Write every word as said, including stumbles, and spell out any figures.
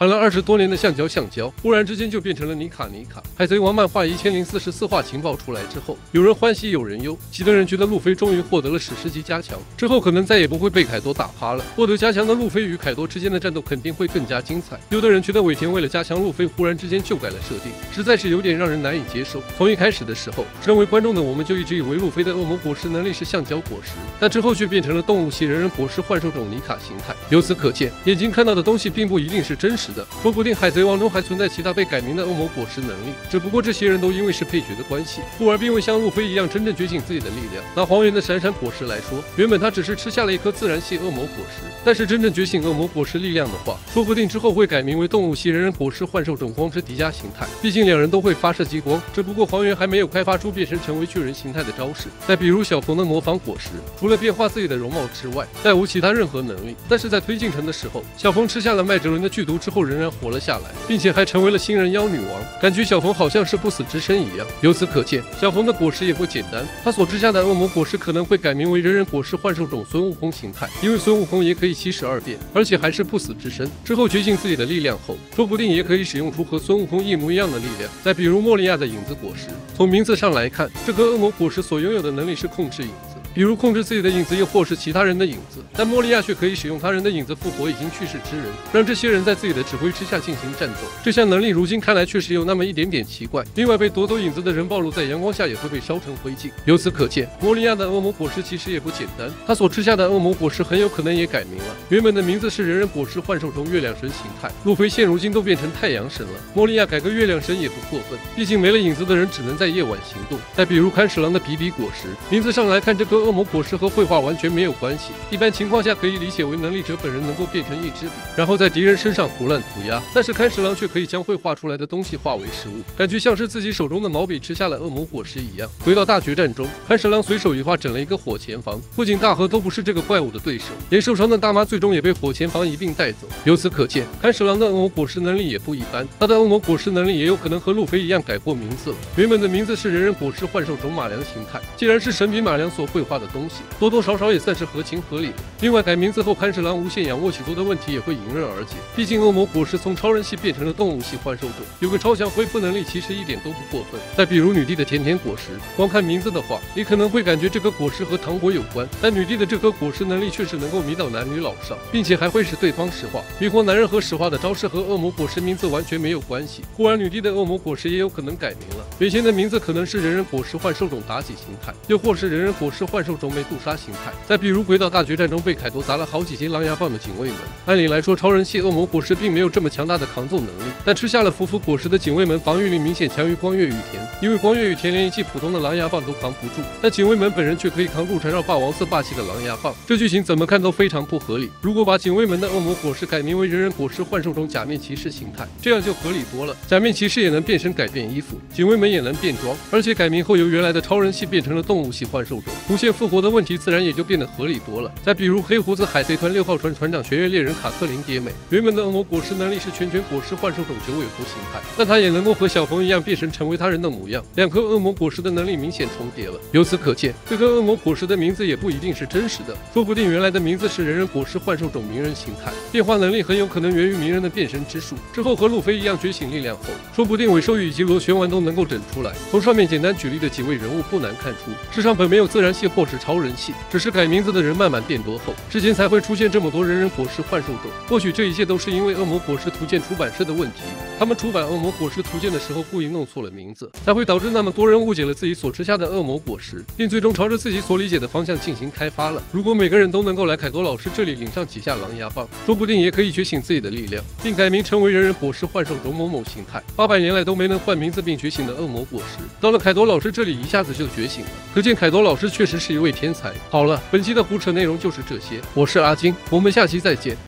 喊了二十多年的橡胶橡胶，忽然之间就变成了尼卡尼卡。海贼王漫画一千零四十四话情报出来之后，有人欢喜有人忧。喜的人觉得路飞终于获得了史诗级加强，之后可能再也不会被凯多打趴了。获得加强的路飞与凯多之间的战斗肯定会更加精彩。有的人觉得尾田为了加强路飞，忽然之间就改了设定，实在是有点让人难以接受。从一开始的时候，身为观众的我们就一直以为路飞的恶魔果实能力是橡胶果实，但之后却变成了动物系人人果实幻兽种尼卡形态。由此可见，眼睛看到的东西并不一定是真实的，说不定海贼王中还存在其他被改名的恶魔果实能力，只不过这些人都因为是配角的关系，故而并未像路飞一样真正觉醒自己的力量。拿黄猿的闪闪果实来说，原本他只是吃下了一颗自然系恶魔果实，但是真正觉醒恶魔果实力量的话，说不定之后会改名为动物系人人果实幻兽种光之迪迦形态。毕竟两人都会发射激光，只不过黄猿还没有开发出变身成为巨人形态的招式。再比如小冯的模仿果实，除了变化自己的容貌之外，再无其他任何能力。但是在推进城的时候，小冯吃下了麦哲伦的剧毒之后仍然活了下来，并且还成为了新人妖女王，感觉小冯好像是不死之身一样。由此可见，小冯的果实也不简单，他所吃下的恶魔果实可能会改名为人人果实幻兽种孙悟空形态，因为孙悟空也可以七十二变，而且还是不死之身。之后觉醒自己的力量后，说不定也可以使用出和孙悟空一模一样的力量。再比如莫利亚的影子果实，从名字上来看，这颗恶魔果实所拥有的能力是控制影子，比如控制自己的影子，又或是其他人的影子。但莫利亚却可以使用他人的影子复活已经去世之人，让这些人在自己的指挥之下进行战斗。这项能力如今看来确实有那么一点点奇怪。另外，被夺走影子的人暴露在阳光下也会被烧成灰烬。由此可见，莫利亚的恶魔果实其实也不简单，他所吃下的恶魔果实很有可能也改名了。原本的名字是人人果实幻兽种月亮神形态，路飞现如今都变成太阳神了，莫利亚改个月亮神也不过分。毕竟没了影子的人只能在夜晚行动。再比如看史郎的比比果实，名字上来看，这颗恶魔果实和绘画完全没有关系，一般情况下可以理解为能力者本人能够变成一支笔，然后在敌人身上胡乱涂鸦。但是看史郎却可以将绘画出来的东西化为食物，感觉像是自己手中的毛笔吃下了恶魔果实一样。回到大决战中，看史郎随手一画整了一个火前房，不仅大和都不是这个怪物的对手，连受伤的大妈最终也被火前房一并带走。由此可见，看史郎的恶魔果实能力也不一般，他的恶魔果实能力也有可能和路飞一样改过名字了。原本的名字是人人果实幻兽种马良形态，既然是神笔马良所绘画的东西，多多少少也算是合情合理的。另外改名字后，看史郎无限仰卧起坐的问题也会迎刃而解，毕竟恶魔果实从超人系变成了动物系幻兽种，有个超强恢复能力其实一点都不过分。再比如女帝的甜甜果实，光看名字的话，你可能会感觉这颗果实和糖果有关，但女帝的这颗果实能力确实能够迷倒男女老少，并且还会使对方石化。迷惑男人和石化的招式和恶魔果实名字完全没有关系，忽然女帝的恶魔果实也有可能改名了，原先的名字可能是人人果实幻兽种妲己形态，又或是人人果实幻兽种美杜莎形态。再比如鬼岛大决战中被凯多砸了好几节狼牙棒的警卫们，按理来说超人系恶魔果实并没有这么强大的抗揍能力，但吃下了福福果实的警卫们防御力明显强于光月羽田，因为光月羽田连一记普通的狼牙棒都扛不住，但警卫们本人却可以扛住缠绕霸王色霸气的狼牙棒，这剧情怎么看都非常不合理。如果把警卫们的恶魔果实改名为人人果实幻兽种假面骑士形态，这样就合理多了，假面骑士也能变身改变衣服，警卫们也能变装，而且改名后由原来的超人系变成了动物系幻兽种，无限复活的问题自然也就变得合理多了。再比如黑胡子海贼团六号船船长玄月猎人卡特琳蝶美，原本的恶魔果实能力是拳拳果实幻兽种九尾狐形态，但他也能够和小冯一样变身成为他人的模样，两颗恶魔果实的能力明显重叠了。由此可见，这颗恶魔果实的名字也不一定是真实的，说不定原来的名字是人人果实幻兽种鸣人形态，变化能力很有可能源于鸣人的变身之术，之后和路飞一样觉醒力量后，说不定尾兽羽以及螺旋丸都能够整出来。从上面简单举例的几位人物不难看出，世上本没有自然系或是超人系，只是改名字的人慢慢变多后，之前才会出现这么多人人果实幻兽种。或许这一切都是因为恶魔果实图鉴出版社的问题，他们出版恶魔果实图鉴的时候故意弄错了名字，才会导致那么多人误解了自己所吃下的恶魔果实，并最终朝着自己所理解的方向进行开发了。如果每个人都能够来凯多老师这里领上几下狼牙棒，说不定也可以觉醒自己的力量，并改名成为人人果实幻兽种某某形态。八百年来都没能换名字并觉醒的恶魔果实，到了凯多老师这里一下子就觉醒了，可见凯多老师确实是一位天才。好了，本期的胡扯内容就是这些，我是阿金，我们下期再见。